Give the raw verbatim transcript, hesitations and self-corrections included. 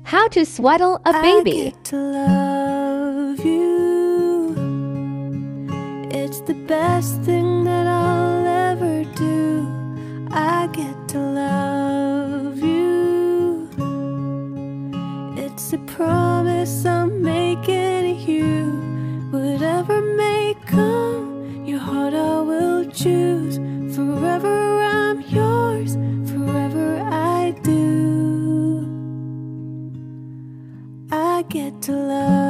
How to swaddle a I baby. get to love you. It's the best thing that I'll ever do. I get to love you. It's a promise I'm making you. Whatever may come, your heart I will choose. Forever I'm yours, forever I do. I get to love